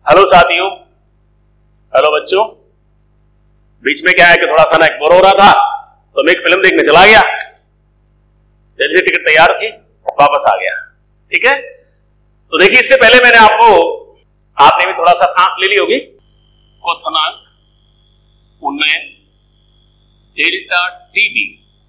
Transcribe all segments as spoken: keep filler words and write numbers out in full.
Hello साथियों, hello बच्चों। बीच में क्या है कि थोड़ा सा ना बोर हो रहा था तो मैं एक फिल्म देखने चला गया। जल्दी टिकट तैयार थी, वापस आ गया। ठीक है, तो देखिए इससे पहले मैंने आपको, आपने भी थोड़ा सा सांस ले ली होगी। क्वथनांक उन्नयन डेल्टा टीबी।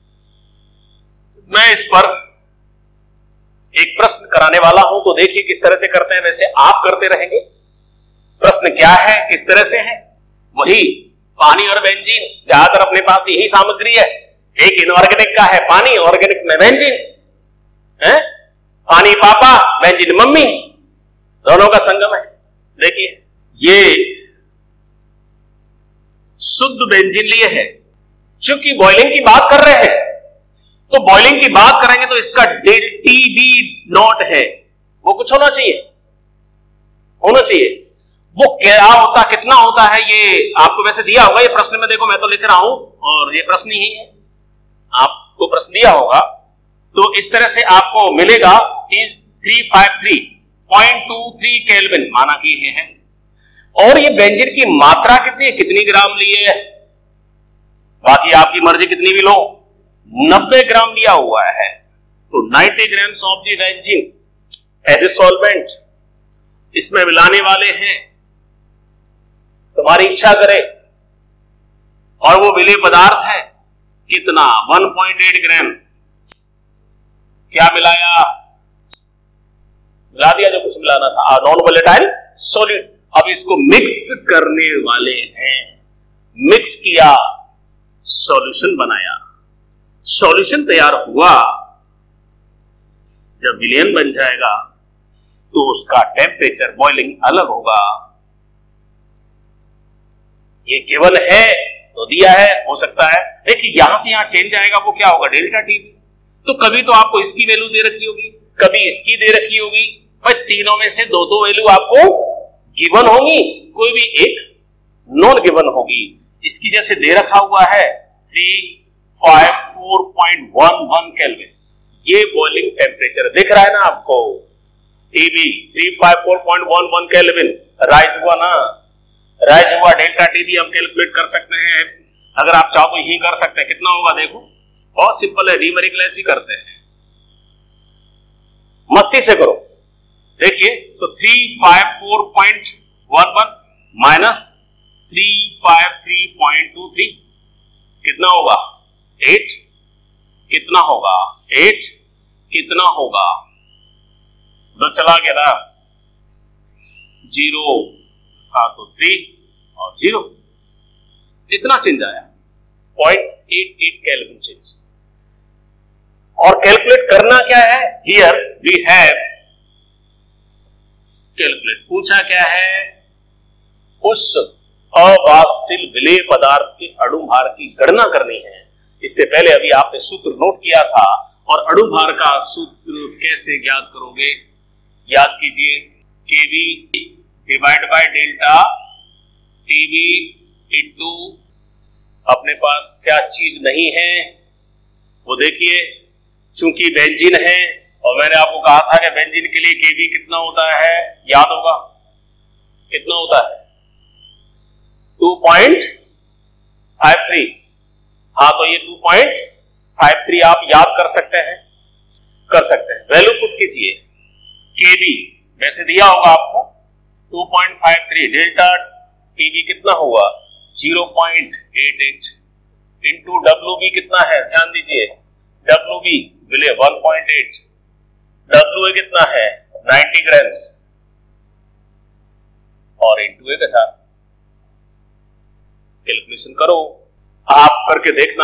मैं इस पर एक प्रश्न कराने वाला हूं, तो देखिए किस तरह से करते हैं, वैसे आप करते रहेंगे। प्रश्न क्या है, किस तरह से है, वही पानी और बेंजीन। ज्यादातर अपने पास यही सामग्री है। एक इनऑर्गेनिक का है पानी, ऑर्गेनिक में बेंजीन है। पानी पापा, बेंजीन मम्मी, दोनों का संगम है। देखिए ये शुद्ध बेंजीन लिए है। चूंकि बॉइलिंग की बात कर रहे हैं तो बॉइलिंग की बात करेंगे तो इसका टी बी नॉट है, वो कुछ होना चाहिए, होना चाहिए। वो क्या होता, कितना होता है, ये आपको वैसे दिया होगा। ये प्रश्न में देखो, मैं तो लिख रहा हूं और ये प्रश्न ही है, आपको प्रश्न दिया होगा। तो इस तरह से आपको मिलेगा is three five three point two three kelvin माना कि ये है। और ये बेंजीन की मात्रा कितनी है, कितनी ग्राम लिए है, बाकी आपकी मर्जी कितनी भी लो। नब्बे ग्राम लिया हुआ है। तो ninety grams of the benzene as a solvent इसमें मिलाने वाले हैं। तुम्हारी इच्छा करे, और वो विलेय पदार्थ है कितना, वन पॉइंट एट ग्राम। क्या मिलाया, मिला दिया जो कुछ मिलाना था, नॉन वोलेटाइल सॉलिड। अब इसको मिक्स करने वाले हैं, मिक्स किया, सॉल्यूशन बनाया, सॉल्यूशन तैयार हुआ। जब विलयन बन जाएगा तो उसका टेम्परेचर बॉइलिंग अलग होगा। ये केवल है तो दिया है, हो सकता है देखिए यहां से यहां चेंज आएगा, वो क्या होगा, डेल्टा टीबी। तो कभी तो आपको इसकी वैल्यू दे रखी होगी, कभी इसकी दे रखी होगी, भाई तीनों में से दो दो वैल्यू आपको गिवन होंगी, कोई भी एक नॉन गिवन होगी। इसकी जैसे दे रखा हुआ है three five four point one one kelvin, ये बॉइलिंग टेम्परेचर दिख रहा है ना आपको, TB three five four point one one kelvin rise हुआ ना, राइज हुआ। डेल्टा टीबी हम कैलकुलेट कर सकते हैं, अगर आप चाहो तो यही कर सकते हैं। कितना होगा देखो, बहुत सिंपल है, न्यूमेरिकल ही करते हैं, मस्ती से करो। देखिए तो three five four point one one minus three five three point two three कितना होगा, एट। कितना होगा, एट। कितना होगा, तो चला गया ना, जीरो, हाँ तो थ्री और जीरो, इतना चेंज आया, point eight eight kelvin change. और कैलकुलेट करना क्या है, हियर वी हैव कैलकुलेट, पूछा क्या है, उस अवाष्पशील विलेय पदार्थ के अणुभार की गणना करनी है। इससे पहले अभी आपने सूत्र नोट किया था, और अणुभार का सूत्र कैसे ज्ञात करोगे, याद कीजिए, KV divide by delta TB into, अपने पास क्या चीज नहीं है वो देखिए, चूंकि बेंजीन है, और मैंने आपको कहा था कि बेंजीन के लिए केवी कितना होता है, याद होगा कितना होता है, टू पॉइंट फाइव थ्री। हाँ तो ये टू पॉइंट फाइव थ्री आप याद कर सकते हैं, कर सकते हैं। वैल्यू पुट कीजिए, केवी वैसे दिया होगा आपको two point five three, delta TB कितना हुआ, zero point eight eight into W B कितना है, ध्यान दीजिए, डब्ल्यू बी विलेय one point eight, W A कितना है, नाइंटी ग्राम्स, और इंटू ए के साथ कैलकुलेशन करो, आप करके देखना,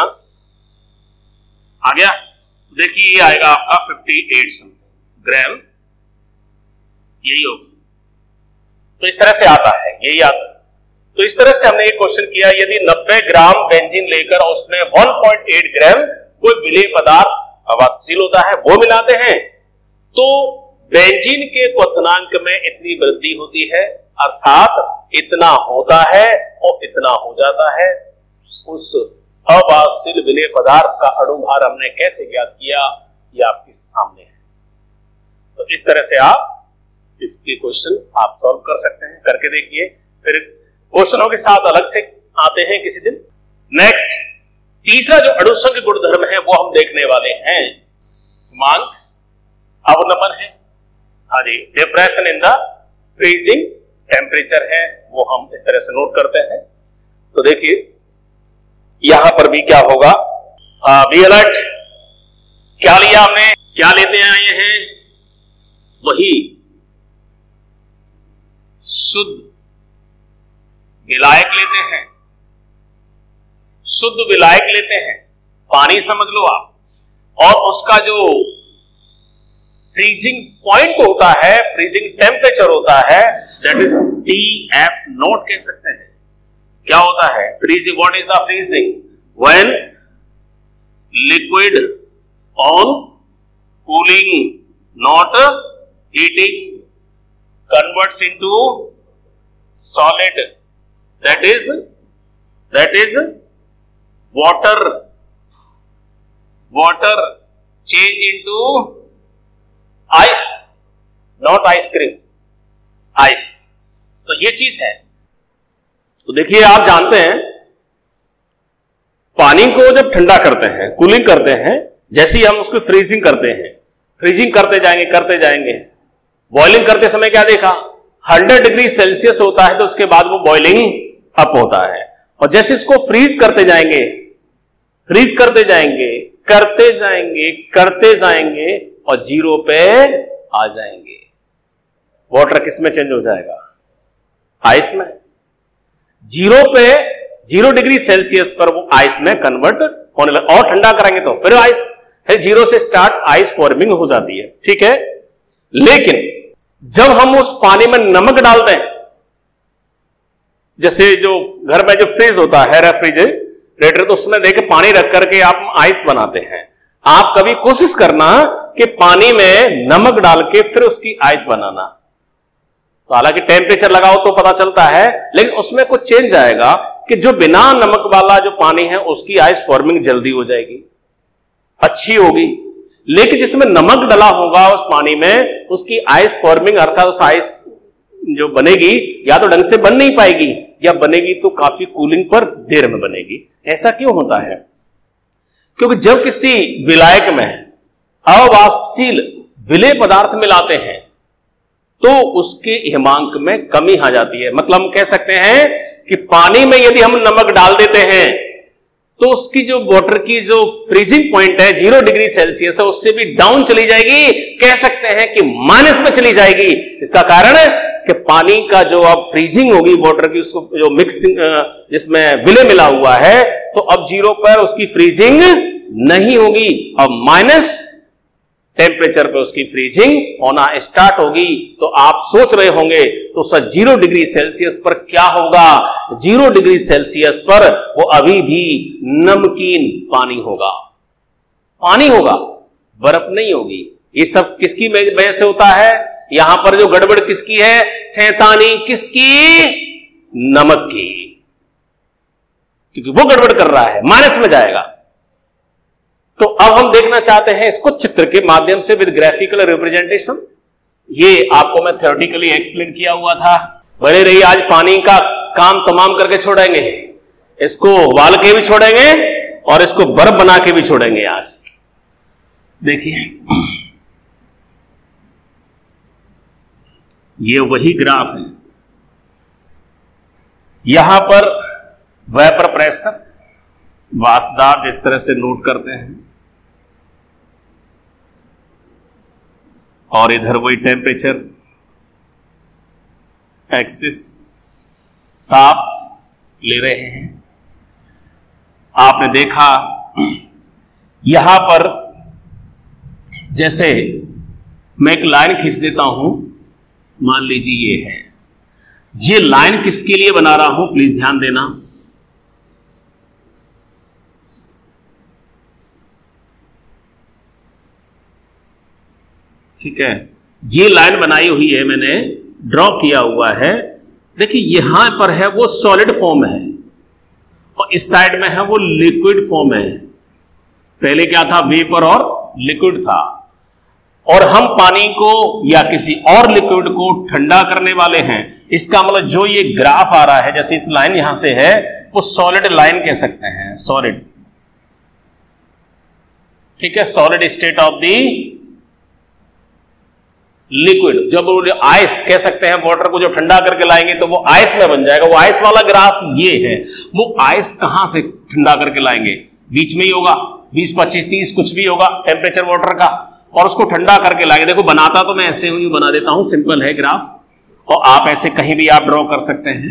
आ गया। देखिए ये आएगा आपका फिफ्टी एट ग्राम, यही होगा। तो इस तरह से आता है, यही आता है। तो इस तरह से हमने ये क्वेश्चन किया, यदि नब्बे ग्राम बेंजीन लेकर उसमें वन पॉइंट एट ग्राम कोई विलेय पदार्थ अवाष्पशील होता है वो मिलाते हैं, तो बेंजीन के क्वथनांक में इतनी वृद्धि होती है, अर्थात इतना होता है और इतना हो जाता है। उस अवाष्पशील विलेय पदार्थ का अणुभार हमने कैसे ज्ञात किया, ये आपके सामने है। तो इस तरह से आप इसके क्वेश्चन आप सॉल्व कर सकते हैं, करके देखिए, फिर क्वेश्चनों के साथ अलग से आते हैं किसी दिन। नेक्स्ट, तीसरा जो अणुसंघ गुणधर्म है वो हम देखने वाले हैं, हिमांक अवनमन है। हाँ जी, depression in the freezing temperature है, वो हम इस तरह से नोट करते हैं। तो देखिए यहां पर भी क्या होगा, बी अलर्ट, क्या लिया हमने, क्या लेते आए हैं, वही शुद्ध विलायक लेते हैं, शुद्ध विलायक लेते हैं, पानी समझ लो आप, और उसका जो फ्रीजिंग पॉइंट होता है, फ्रीजिंग टेम्परेचर होता है, that is T F not कह सकते हैं। क्या होता है freezing, what is the freezing, when liquid on cooling not heating converts into solid, that is that is water water change into ice, not ice cream, ice। तो ये चीज है। तो देखिए आप जानते हैं पानी को जब ठंडा करते हैं, कूलिंग करते हैं, जैसे ही हम उसको फ्रीजिंग करते हैं, फ्रीजिंग करते जाएंगे करते जाएंगे, बॉइलिंग करते समय क्या देखा, हंड्रेड डिग्री सेल्सियस होता है तो उसके बाद वो बॉइलिंग अप होता है, और जैसे इसको फ्रीज करते जाएंगे, फ्रीज करते जाएंगे करते जाएंगे करते जाएंगे और जीरो पे आ जाएंगे। वाटर किस में चेंज हो जाएगा, आइस में। जीरो पे, जीरो डिग्री सेल्सियस पर वो आइस में कन्वर्ट होने लगा, और ठंडा कराएंगे तो फिर आइस, फिर जीरो से स्टार्ट आइस फॉर्मिंग हो जाती है, ठीक है। लेकिन जब हम उस पानी में नमक डाल दें, जैसे जो घर में जो फ्रिज होता है रेफ्रिजरेटर, तो उसमें देखे पानी रख करके आप आइस बनाते हैं। आप कभी कोशिश करना कि पानी में नमक डाल के फिर उसकी आइस बनाना, तो हालांकि टेम्परेचर लगाओ तो पता चलता है, लेकिन उसमें कुछ चेंज आएगा कि जो बिना नमक वाला जो पानी है उसकी आइस फॉर्मिंग जल्दी हो जाएगी, अच्छी होगी। लेकिन जिसमें नमक डला होगा उस पानी में, उसकी आइस फॉर्मिंग अर्थात उस आइस जो बनेगी या तो ढंग से बन नहीं पाएगी, या बनेगी तो काफी कूलिंग पर देर में बनेगी। ऐसा क्यों होता है, क्योंकि जब किसी विलायक में अवाष्पशील विलेय पदार्थ मिलाते हैं तो उसके हिमांक में कमी आ जाती है। मतलब हम कह सकते हैं कि पानी में यदि हम नमक डाल देते हैं तो उसकी जो वाटर की जो फ्रीजिंग पॉइंट है जीरो डिग्री सेल्सियस है, उससे भी डाउन चली जाएगी, कह सकते हैं कि माइनस में चली जाएगी। इसका कारण है कि पानी का जो अब फ्रीजिंग होगी वाटर की, उसको जो मिक्सिंग जिसमें विलय मिला हुआ है, तो अब जीरो पर उसकी फ्रीजिंग नहीं होगी, अब माइनस टेम्परेचर पे उसकी फ्रीजिंग होना स्टार्ट होगी। तो आप सोच रहे होंगे तो सर जीरो डिग्री सेल्सियस पर क्या होगा, जीरो डिग्री सेल्सियस पर वो अभी भी नमकीन पानी होगा, पानी होगा, बर्फ नहीं होगी। ये सब किसकी वजह से होता है, यहां पर जो गड़बड़ किसकी है, शैतानी किसकी, नमक की, क्योंकि वो गड़बड़ कर रहा है, माइनस में जाएगा। तो अब हम देखना चाहते हैं इसको चित्र के माध्यम से विद ग्राफिकल रिप्रेजेंटेशन। ये आपको मैं थ्योरेटिकली एक्सप्लेन किया हुआ था। बड़े रही, आज पानी का काम तमाम करके छोड़ेंगे, इसको उबाल के भी छोड़ेंगे और इसको बर्फ बना के भी छोड़ेंगे। आज देखिए ये वही ग्राफ है, यहां पर वेपर प्रेशर वाष्पदाब जिस तरह से नोट करते हैं, और इधर वही टेम्परेचर एक्सिस ताप ले रहे हैं। आपने देखा यहां पर जैसे मैं एक लाइन खींच देता हूं, मान लीजिए ये है, ये लाइन किसके लिए बना रहा हूं प्लीज ध्यान देना। ठीक है, ये लाइन बनाई हुई है, मैंने ड्रॉ किया हुआ है। देखिए यहां पर है वो सॉलिड फॉर्म है और इस साइड में है वो लिक्विड फॉर्म है। पहले क्या था, वेपर और लिक्विड था, और हम पानी को या किसी और लिक्विड को ठंडा करने वाले हैं। इसका मतलब जो ये ग्राफ आ रहा है, जैसे इस लाइन यहां से है, वो सॉलिड लाइन कह सकते हैं, सॉलिड, ठीक है, solid state of the liquid. जब आइस कह सकते हैं, वाटर को जो ठंडा करके लाएंगे तो वो आइस में बन जाएगा। वो आइस वाला ग्राफ ये है। वो आइस कहां से ठंडा करके लाएंगे? बीच में ही होगा, बीस पच्चीस तीस कुछ भी होगा टेम्परेचर वाटर का, और उसको ठंडा करके लाएंगे। देखो बनाता तो मैं ऐसे ही बना देता हूं, सिंपल है ग्राफ, और आप ऐसे कहीं भी आप ड्रॉ कर सकते हैं।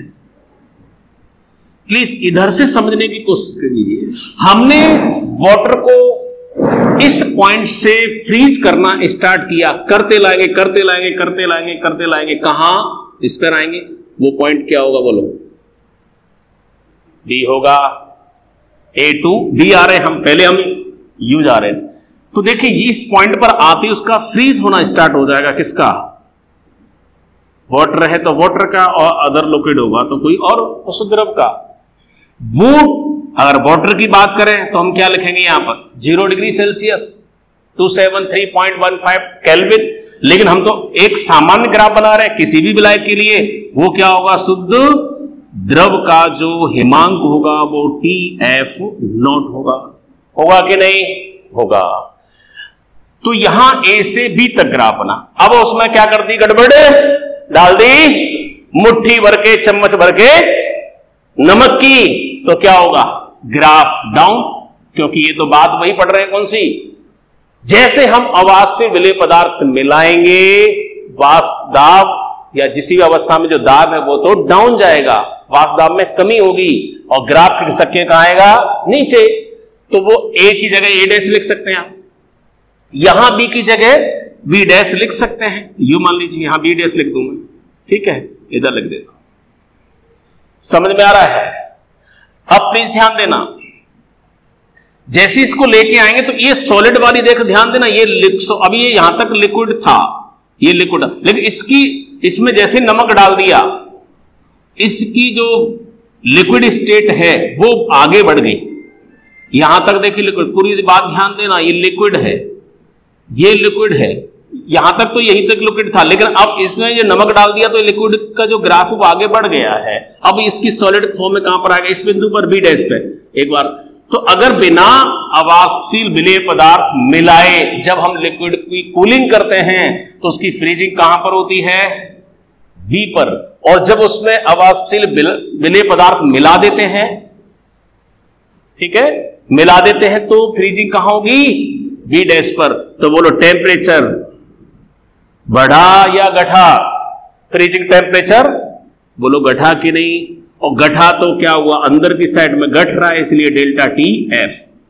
प्लीज इधर से समझने की कोशिश कीजिए। हमने वाटर को इस पॉइंट से फ्रीज करना स्टार्ट किया, करते लाएंगे करते लाएंगे करते लाएंगे करते लाएंगे, कहां? इस पर आएंगे। वो पॉइंट क्या होगा बोलो? डी होगा, ए टू डी आ रहे हैं हम, पहले हम यू जा रहे हैं। तो देखिए इस पॉइंट पर आते उसका फ्रीज होना स्टार्ट हो जाएगा। किसका? वाटर है तो वाटर का, और अदर लिक्विड होगा तो कोई और उस द्रव का। वो अगर वाटर की बात करें तो हम क्या लिखेंगे यहां पर? Zero degree celsius, two seven three point one five kelvin. लेकिन हम तो एक सामान्य ग्राफ बना रहे हैं किसी भी विलायक के लिए। वो क्या होगा? शुद्ध द्रव का जो हिमांक होगा वो टी एफ नॉट होगा। होगा कि नहीं? होगा। तो यहां ए से बी तक ग्राफ बना। अब उसमें क्या कर दी गड़बड़? डाल दी मुट्ठी भर के, चम्मच भर के नमक की। तो क्या होगा? ग्राफ डाउन, क्योंकि ये तो बात वही पढ़ रहे हैं कौन सी? जैसे हम अवाष्पीय विलेय पदार्थ मिलाएंगे, वाष्प दाब या जिस भी अवस्था में जो दाब है वो तो डाउन जाएगा, वाष्प दाब में कमी होगी, और ग्राफ की संख्या कहां आएगा? नीचे। तो वो ए की जगह ए डैश लिख सकते हैं आप, यहां बी की जगह बी डैश लिख सकते हैं। यू मान लीजिए यहां बी डैश लिख दूंगा, ठीक है, इधर लिख देता हूं। समझ में आ रहा है? अब प्लीज ध्यान देना, जैसे इसको लेके आएंगे तो ये सॉलिड वाली देख ध्यान देना, ये अभी ये यहां तक लिक्विड था, ये लिक्विड, लेकिन इसकी इसमें जैसे नमक डाल दिया, इसकी जो लिक्विड स्टेट है वो आगे बढ़ गई। यहां तक देखिए लिक्विड, पूरी बात ध्यान देना, ये लिक्विड है, ये लिक्विड है, यहां तक तो यहीं तक लिक्विड था, लेकिन अब इसमें ये नमक डाल दिया तो लिक्विड का जो ग्राफ वो आगे बढ़ गया है। अब इसकी सॉलिड फॉर्म में कहां पर आ गया? इस बिंदु पर बी डैश पे एक बार। तो अगर बिना अवाष्पशील विलेय पदार्थ मिलाए जब हम लिक्विड की कूलिंग करते हैं तो उसकी फ्रीजिंग कहां पर होती है? बी पर। और जब उसमें अवाष्पशील विलेय पदार्थ मिला देते हैं, ठीक है, मिला देते हैं तो फ्रीजिंग कहां होगी? बी डैश पर। तो बोलो टेम्परेचर बढ़ा या घटा? फ्रीजिंग टेम्परेचर बोलो घटा कि नहीं? और घटा तो क्या हुआ? अंदर की साइड में घट रहा है, इसलिए delta T F.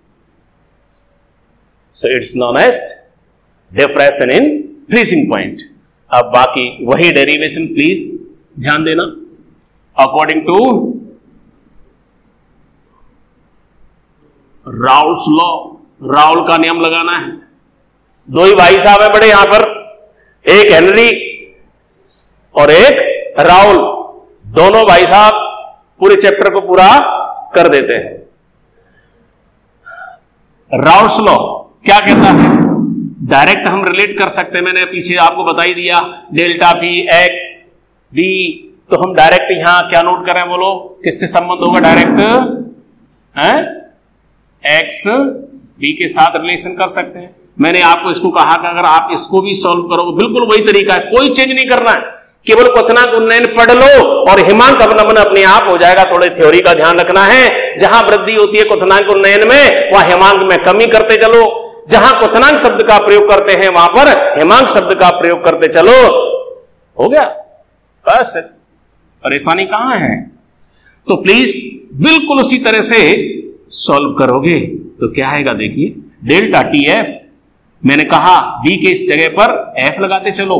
So it's known as depression in freezing point. अब बाकी वही डेरिवेशन प्लीज ध्यान देना। According to Raoult's law, Raoult का नियम लगाना है। दो ही भाई साहब है बड़े यहां पर, एक हेनरी और एक राउल, दोनों भाई साहब पूरे चैप्टर को पूरा कर देते हैं। राउल्स लॉ क्या कहता है? डायरेक्ट हम रिलेट कर सकते हैं, मैंने पीछे आपको बता ही दिया, डेल्टा पी एक्स बी। तो हम डायरेक्ट यहां क्या नोट कर रहे हैं बोलो? किससे संबंध होगा डायरेक्ट? है एक्स बी के साथ रिलेशन कर सकते हैं। मैंने आपको इसको कहा कि अगर आप इसको भी सॉल्व करोगे, बिल्कुल वही तरीका है, कोई चेंज नहीं करना है, केवल क्वथनांक उन्नयन पढ़ लो और हिमांक अवनमन अपने आप हो जाएगा। थोड़ी थ्योरी का ध्यान रखना है, जहां वृद्धि होती है क्वथनांक उन्नयन में वहां हिमांक में कमी करते चलो, जहां क्वथनांक शब्द का प्रयोग करते हैं वहां पर हिमांक शब्द का प्रयोग करते चलो। हो गया बस, परेशानी कहां है? तो प्लीज बिल्कुल उसी तरह से सॉल्व करोगे तो क्या आएगा? देखिए डेल्टा टी एफ, मैंने कहा बी के इस जगह पर एफ लगाते चलो,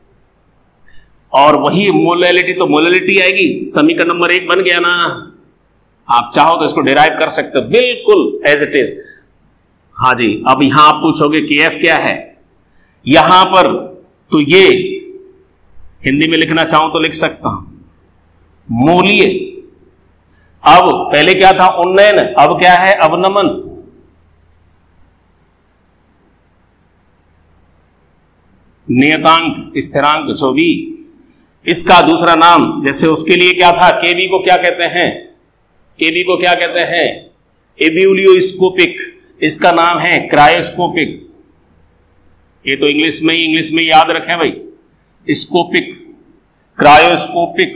और वही मोलैलिटी तो मोलैलिटी आएगी। समीकरण नंबर एक बन गया ना। आप चाहो तो इसको डिराइव कर सकते हो बिल्कुल एज इट इज। हाँ जी, अब यहां आप पूछोगे कि एफ क्या है यहां पर, तो ये हिंदी में लिखना चाहूं तो लिख सकता हूं मोलीय। अब पहले क्या था? उन्नयन, अब क्या है? अवनमन। नियतांक, स्थिरांक जो भी, इसका दूसरा नाम, जैसे उसके लिए क्या था, केबी को क्या कहते हैं, केबी को क्या कहते हैं, एब्यूलियोस्कोपिक, इसका नाम है क्रायोस्कोपिक। ये तो इंग्लिश में ही इंग्लिश में याद रखें भाई, स्कोपिक, क्रायोस्कोपिक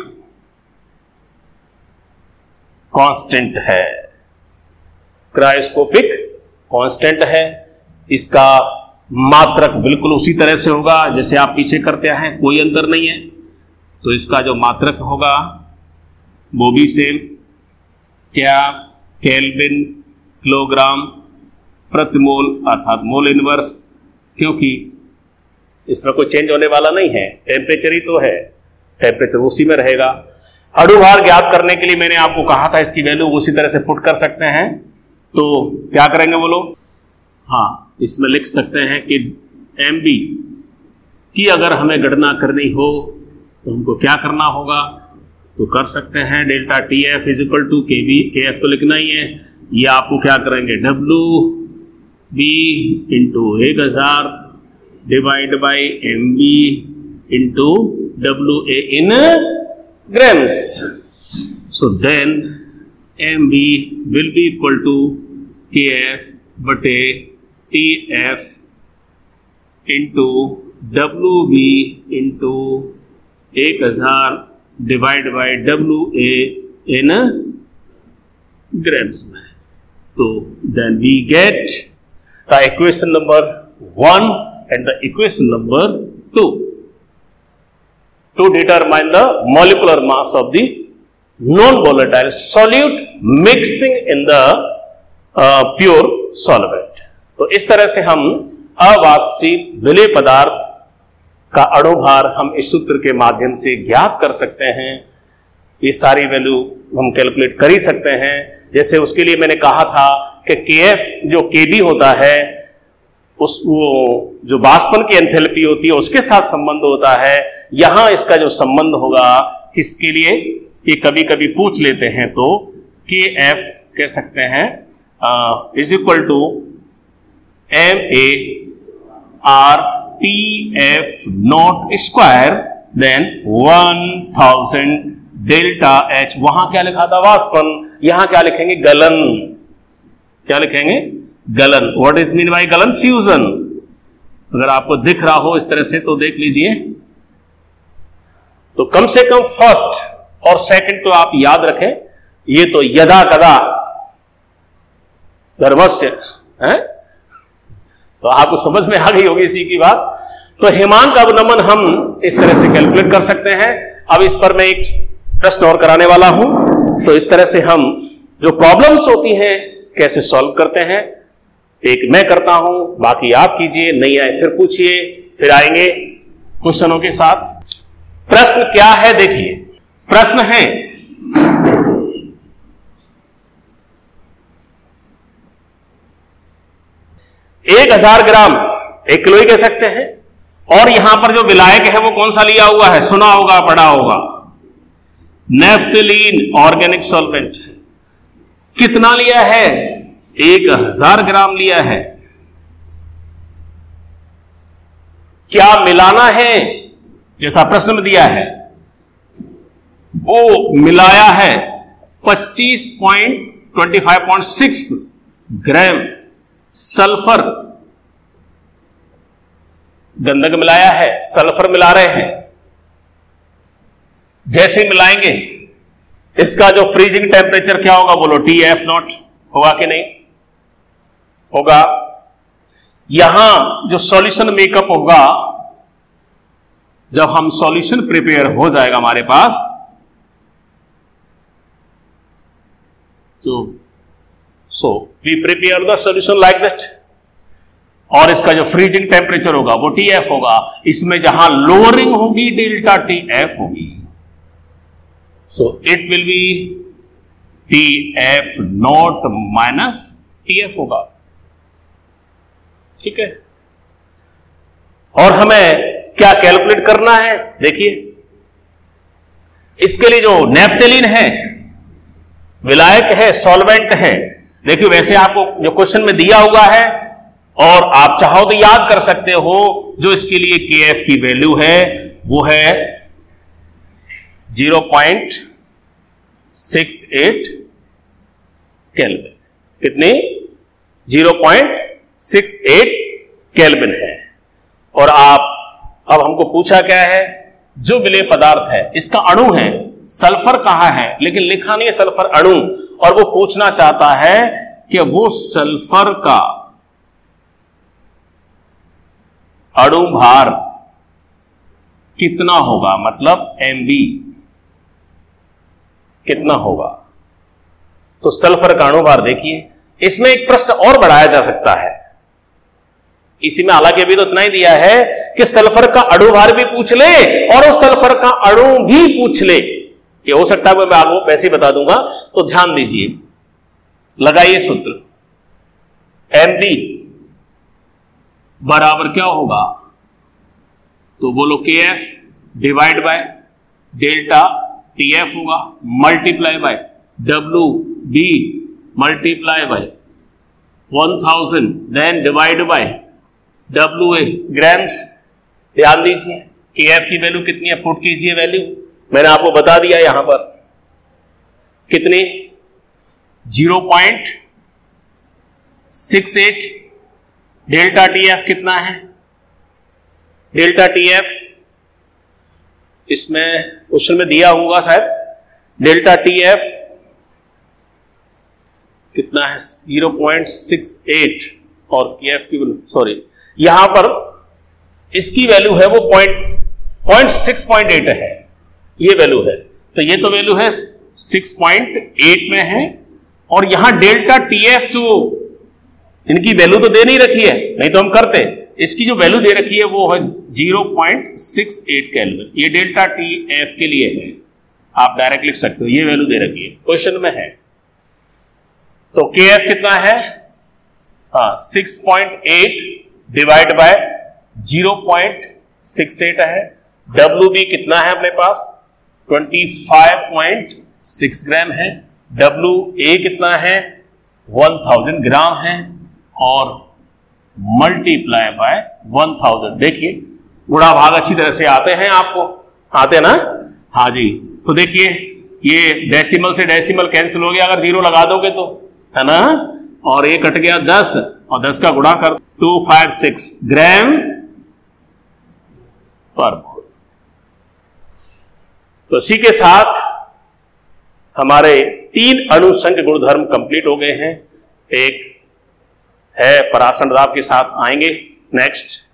कांस्टेंट है, क्रायोस्कोपिक कांस्टेंट है। इसका मात्रक बिल्कुल उसी तरह से होगा जैसे आप पीछे करते हैं, कोई अंतर नहीं है। तो इसका जो मात्रक होगा वो भी सेम, क्या, केल्विन, किलोग्राम प्रति मोल अर्थात मोल इनवर्स, क्योंकि इसमें कोई चेंज होने वाला नहीं है, टेम्परेचर ही तो है, टेम्परेचर उसी में रहेगा। अणुभार ज्ञात करने के लिए मैंने आपको कहा था इसकी वैल्यू उसी तरह से पुट कर सकते हैं। तो क्या करेंगे वो लोग, हाँ इसमें लिख सकते हैं कि एम बी की अगर हमें गणना करनी हो तो हमको क्या करना होगा, तो कर सकते हैं delta T F is equal to K B, K F तो लिखना ही है, ये आपको क्या करेंगे डब्ल्यू बी इंटू एक हजार divide by M B into W A in grams. So then M B will be equal to K F बटे T F into W B into एक हजार divide by W A in grams में। तो then we get the equation number one and the equation number two to determine the molecular mass of the non-volatile solute mixing in the uh, pure solvent। तो इस तरह से हम अवाष्पशील विलेय पदार्थ का अणुभार हम इस सूत्र के माध्यम से ज्ञात कर सकते हैं। ये सारी वैल्यू हम कैलकुलेट कर ही सकते हैं। जैसे उसके लिए मैंने कहा था कि के एफ जो के बी होता है उस वो जो वाष्पन की एंथैल्पी होती है उसके साथ संबंध होता है। यहां इसका जो संबंध होगा किसके लिए, ये कभी कभी पूछ लेते हैं, तो के एफ कह सकते हैं is equal to M A R T F not square then one thousand delta H. वहां क्या लिखा था वाष्पन, यहां क्या लिखेंगे गलन, क्या लिखेंगे गलन। व्हाट इज मीन बाय गलन, फ्यूजन। अगर आपको दिख रहा हो इस तरह से तो देख लीजिए। तो कम से कम फर्स्ट और सेकंड तो आप याद रखें, ये तो यदा कदा धर्मस्य है, तो आपको समझ में आ गई होगी इसी की बात। तो हिमांक अवनमन हम इस तरह से कैलकुलेट कर सकते हैं। अब इस पर मैं एक प्रश्न और कराने वाला हूं। तो इस तरह से हम जो प्रॉब्लम्स होती हैं कैसे सॉल्व करते हैं, एक मैं करता हूं, बाकी आप कीजिए, नहीं आए फिर पूछिए, फिर आएंगे क्वेश्चनों के साथ। प्रश्न क्या है देखिए, प्रश्न है एक हजार ग्राम, एक किलो ही कह सकते हैं, और यहां पर जो विलायक है वो कौन सा लिया हुआ है, सुना होगा पढ़ा होगा, नेफ्थलीन ऑर्गेनिक सॉल्वेंट। कितना लिया है, एक हजार ग्राम लिया है। क्या मिलाना है, जैसा प्रश्न में दिया है, वो मिलाया है पच्चीस point twenty five point six gram sulphur गंधक मिलाया है, सल्फर मिला रहे हैं। जैसे मिलाएंगे इसका जो फ्रीजिंग टेम्परेचर क्या होगा, बोलो टी एफ नॉट होगा कि नहीं होगा। यहां जो सॉल्यूशन मेकअप होगा, जब हम सॉल्यूशन प्रिपेयर हो जाएगा हमारे पास, तो so we prepare the solution like that, और इसका जो फ्रीजिंग टेम्परेचर होगा वो टी एफ होगा। इसमें जहां लोअरिंग होगी डेल्टा टी एफ होगी। So it will be T F not minus T F होगा, ठीक है। और हमें क्या कैलकुलेट करना है, देखिए इसके लिए जो नेफ्थलीन है, विलायक है, सॉल्वेंट है। देखिए वैसे आपको जो क्वेश्चन में दिया हुआ है और आप चाहो तो याद कर सकते हो, जो इसके लिए के एफ की वैल्यू है वो है zero point six eight kelvin. कितनी? Zero point six eight kelvin है। और आप, अब हमको पूछा क्या है, जो विलेय पदार्थ है इसका अणु है, सल्फर कहां है, लेकिन लिखा नहीं है सल्फर अणु, और वो पूछना चाहता है कि वो सल्फर का अणु भार कितना होगा, मतलब एम बी कितना होगा। तो सल्फर का अणु भार देखिए, इसमें एक प्रश्न और बढ़ाया जा सकता है, इसी में हालांकि अभी तो इतना ही दिया है कि सल्फर का अणु भार भी पूछ ले और उस सल्फर का अणु भी पूछ ले। ये हो सकता है, मैं आपको वैसे ही बता दूंगा, तो ध्यान दीजिए, लगाइए सूत्र, एम बी बराबर क्या होगा, तो बोलो K F divide by delta T F होगा, multiply by W B multiply by one thousand, then divide by W A grams. ध्यान दीजिए के एफ की वैल्यू कितनी है, पुट कीजिए वैल्यू, मैंने आपको बता दिया यहां पर कितनी, zero point six eight. Delta T F कितना है, डेल्टा टी एफ इसमें क्वेश्चन में दिया होगा शायद, डेल्टा टी एफ कितना है, जीरो पॉइंट सिक्स एट, और के एफ की वैल्यू, सॉरी यहां पर इसकी वैल्यू है वो point point six point eight है, ये वैल्यू है, तो ये तो वैल्यू है सिक्स पॉइंट एट में है, और यहां डेल्टा टी एफ जो इनकी वैल्यू तो दे नहीं रखी है, नहीं तो हम करते, इसकी जो वैल्यू दे रखी है वो है zero point six eight kelvin, ये डेल्टा टी एफ के लिए है, आप डायरेक्ट लिख सकते हो, ये वैल्यू दे रखी है, क्वेश्चन में है। तो के एफ कितना है, हाँ six point eight divide by zero point six eight है, डब्ल्यू बी कितना है अपने पास, twenty five point six gram है, डब्ल्यू ए कितना है, वन थाउजेंड ग्राम है, और मल्टीप्लाई बाय वन थाउजेंड। देखिए गुणा भाग अच्छी तरह से आते हैं, आपको आते हैं ना, हाँ जी। तो देखिए ये डेसिमल से डेसिमल कैंसिल हो गया अगर जीरो लगा दोगे तो, है ना, और ये कट गया दस, और दस का गुणा कर टू फाइव सिक्स ग्राम पर मोल। तो इसी के साथ हमारे तीन अणु संघ गुणधर्म कंप्लीट हो गए हैं। एक है परासन राव के साथ आएंगे नेक्स्ट।